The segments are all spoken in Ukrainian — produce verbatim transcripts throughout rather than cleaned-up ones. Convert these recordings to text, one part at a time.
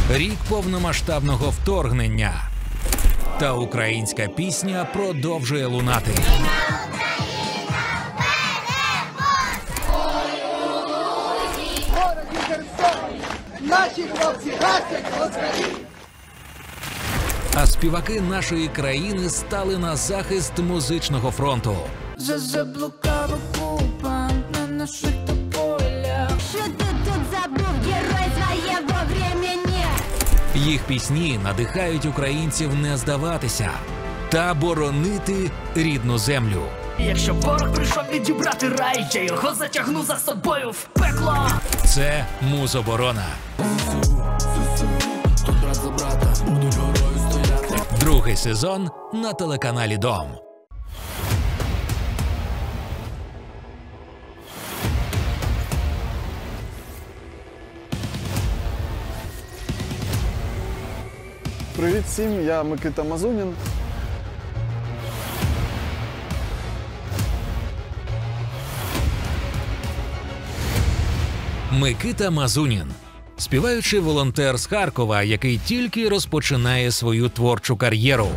Рік повномасштабного вторгнення. Та українська пісня продовжує лунати. Наші хлопці гасять москалів! А співаки нашої країни стали на захист музичного фронту. Заблукав окупант на наших тополях. Що ти тут забув, герой своєго времени? Їх пісні надихають українців не здаватися та боронити рідну землю. Якщо ворог прийшов відібрати рай, я його затягну за собою в пекло. Це Музоборона. Другий сезон на телеканалі Дом. Привіт всім, я Микита Мазунін. Микита Мазунін – співаючий волонтер з Харкова, який тільки розпочинає свою творчу кар'єру.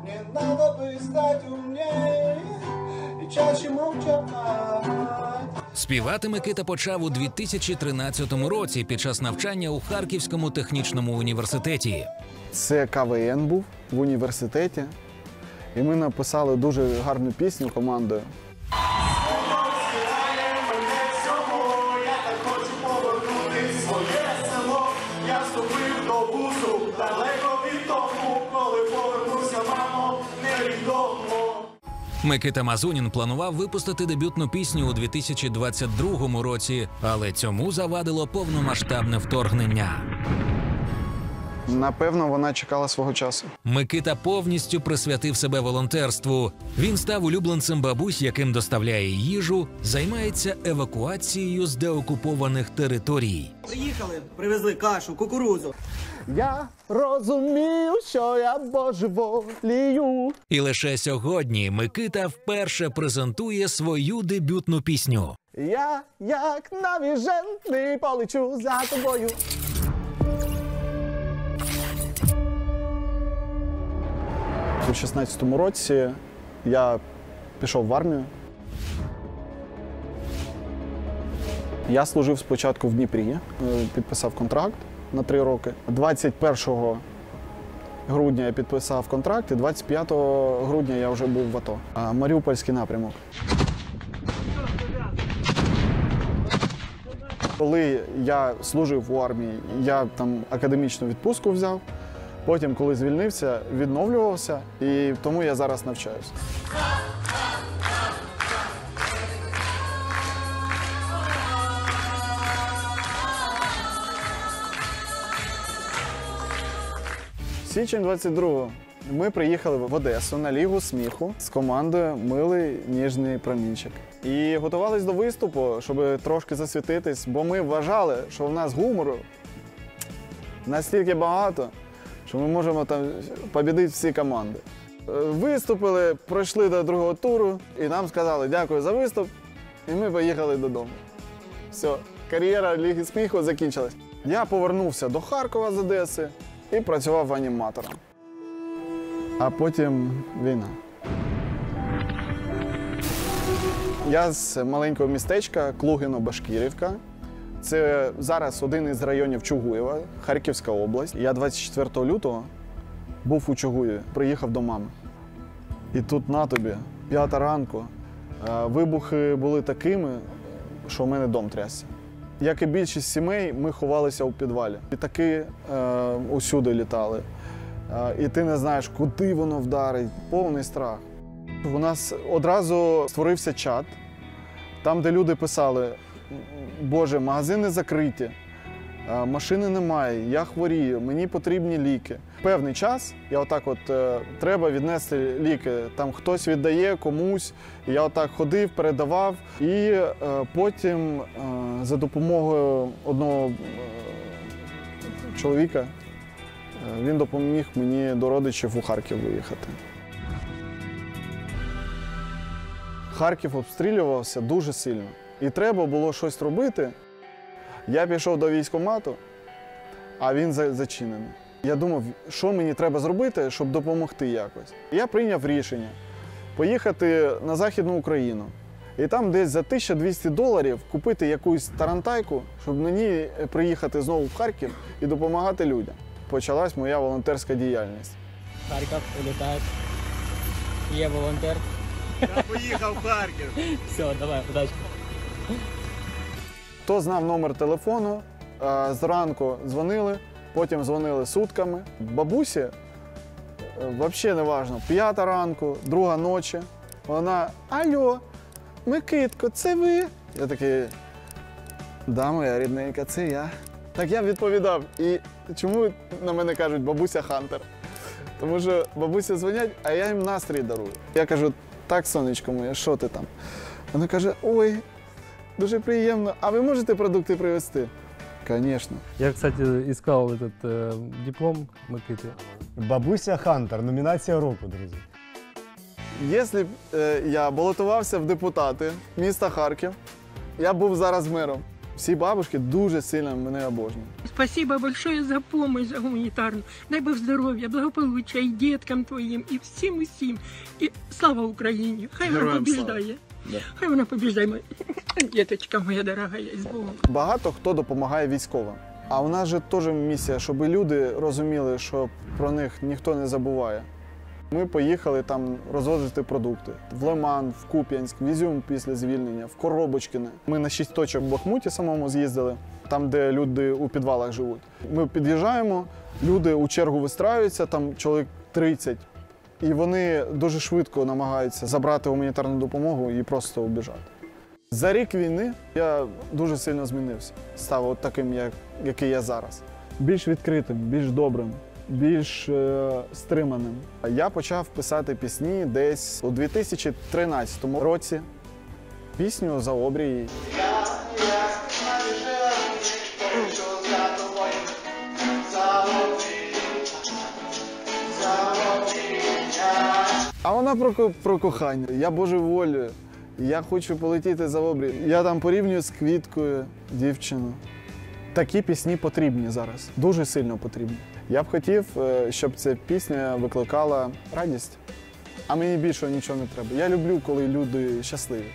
Співати Микита почав у дві тисячі тринадцятому році під час навчання у Харківському технічному університеті. Це ка ве ен був в університеті, і ми написали дуже гарну пісню командою. Микита Мазунін планував випустити дебютну пісню у дві тисячі двадцять другому році, але цьому завадило повномасштабне вторгнення. Напевно, вона чекала свого часу. Микита повністю присвятив себе волонтерству. Він став улюбленцем бабусь, яким доставляє їжу, займається евакуацією з деокупованих територій. Приїхали, привезли кашу, кукурудзу. Я розумію, що я божеволію. І лише сьогодні Микита вперше презентує свою дебютну пісню. Я, як навіжений, полечу за тобою. У шістнадцятому році я пішов в армію. Я служив спочатку в Дніпрі, підписав контракт на три роки. двадцять першого грудня я підписав контракт, і двадцять п'ятого грудня я вже був в АТО. Маріупольський напрямок. Коли я служив у армії, я там академічну відпустку взяв. Потім, коли звільнився, відновлювався, і тому я зараз навчаюся. Січень двадцять другого ми приїхали в Одесу на Лігу сміху з командою «Милий ніжний промінчик». І готувались до виступу, щоб трошки засвітитись, бо ми вважали, що в нас гумору настільки багато, що ми можемо там побідити всі команди. Виступили, пройшли до другого туру, і нам сказали дякую за виступ, і ми поїхали додому. Все, кар'єра Ліги сміху закінчилась. Я повернувся до Харкова з Одеси і працював аніматором. А потім війна. Я з маленького містечка Клугино-Башкирівка. Це зараз один із районів Чугуєва, Харківська область. Я двадцять четвертого лютого був у Чугуєві, приїхав до мами. І тут на тобі, п'ята ранку, вибухи були такими, що в мене дом трясся. Як і більшість сімей, ми ховалися у підвалі. Літаки е, усюди літали. Е, і ти не знаєш, куди воно вдарить. Повний страх. У нас одразу створився чат, там, де люди писали: «Боже, магазини закриті, машини немає, я хворію, мені потрібні ліки». Певний час я отак от, е, треба віднести ліки. Там хтось віддає комусь, я отак ходив, передавав. І е, потім е, за допомогою одного е, чоловіка е, він допоміг мені до родичів у Харків виїхати. Харків обстрілювався дуже сильно. І треба було щось робити. Я пішов до військкомату, а він за- зачинений. Я думав, що мені треба зробити, щоб допомогти якось. Я прийняв рішення поїхати на Західну Україну. І там десь за тисячу двісті доларів купити якусь тарантайку, щоб мені приїхати знову в Харків і допомагати людям. Почалась моя волонтерська діяльність. Харків, улітаєш. Є волонтер. Я поїхав в Харків. Все, давай, удачі. Хто знав номер телефону, е, зранку дзвонили, потім дзвонили сутками. Бабусі, е, взагалі не важливо, п'ята ранку, друга ночі. Вона: алло, Микитко, це ви? Я такий: да, моя рідненька, це я. Так я відповідав. І чому на мене кажуть бабуся Хантер? Тому що бабусі дзвонять, а я їм настрій дарую. Я кажу: так, сонечко моє, що ти там? Вона каже: ой, дуже приємно, а ви можете продукти привезти? Звісно. Я, кстати, искал этот э, диплом Микити. Бабуся Хантер, номінація року, друзі. Якщо б е, я балотувався в депутати міста Харків, я був зараз мером. Всі бабушки дуже сильно мене обожнюють. Спасибо большое за помощь, за гуманитарную. Дай Бог здоровья, благополучия и деткам твоим, и всім усім. І слава Україні! Хай вона побіждає. Хай вона побіждає, моя діточка моя дорогая, з Богом. Багато хто допомагає військовим. А у нас же теж місія, щоб люди розуміли, що про них ніхто не забуває. Ми поїхали там розвозити продукти в Лиман, в Куп'янськ, в Ізюм після звільнення, в Коробочкине. Ми на шість точок в Бахмуті самому з'їздили, там, де люди у підвалах живуть. Ми під'їжджаємо, люди у чергу вистраюються, там чоловік тридцять, і вони дуже швидко намагаються забрати гуманітарну допомогу і просто убіжати. За рік війни я дуже сильно змінився, став от таким, як, який я зараз. Більш відкритим, більш добрим, більш е, стриманим. Я почав писати пісні десь у дві тисячі тринадцятому році. Пісню «За обрій». А вона про, ко- про кохання. Я божеволюю. Я хочу полетіти за обрій. Я там порівнюю з Квіткою дівчину. Такі пісні потрібні зараз, дуже сильно потрібні. Я б хотів, е, щоб ця пісня викликала радість, а мені більше нічого не треба. Я люблю, коли люди щасливі.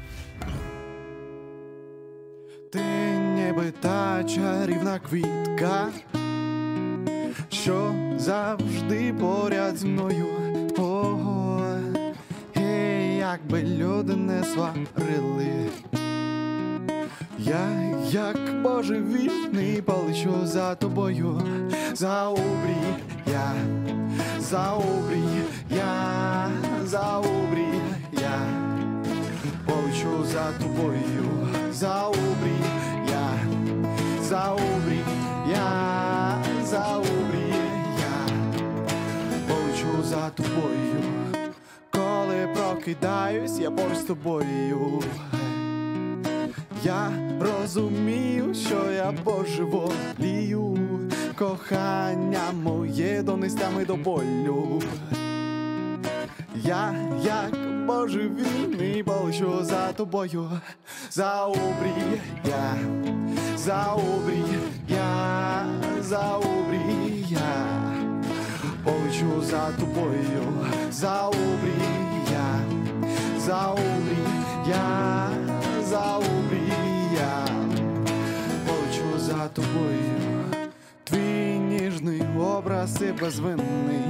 Ти ніби та чарівна квітка, що завжди поряд зі мною. Ого, і якби люди не сварили, я, як божевільний, полечу за тобою, за обрій, я, за обрій, я, за обрій, я, полечу за тобою, за обрій, я, за обрій, я, за обрій, я, полечу за тобою, коли прокидаюсь, я поруч з тобою. Я розумію, що я божеволію, кохання моє до нестями до болю. Я, як божевільний, полечу за тобою, за обрій, я, за обрій, я, за обрій, я, полечу за тобою, за обрій, я, за обрій, я, за обрій, я, полечу за тобою. Твій ніжний образ і безвинний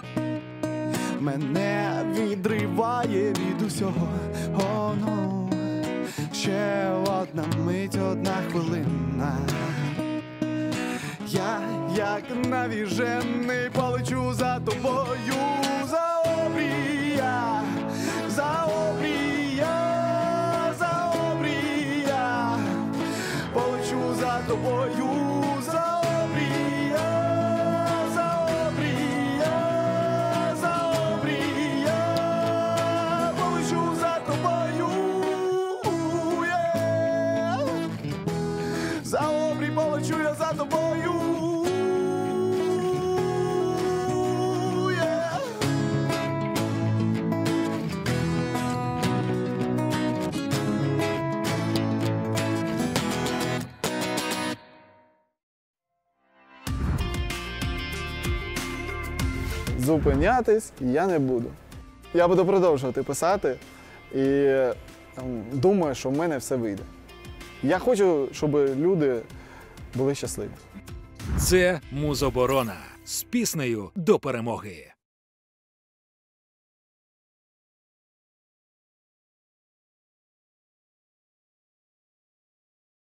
мене відриває від усього. О, ну, ще одна мить, одна хвилина. Я, як навіжений, полечу за тобою, за обрій, я, за обрій, я, за обрій, я, полечу за тобою, за обрій, я, за обрій, я, за обрій, я, полечу за тобою, yeah. За обрій полечу я за тобою. Зупинятись я не буду. Я буду продовжувати писати і там, думаю, що в мене все вийде. Я хочу, щоб люди були щасливі. Це Музоборона з піснею до перемоги.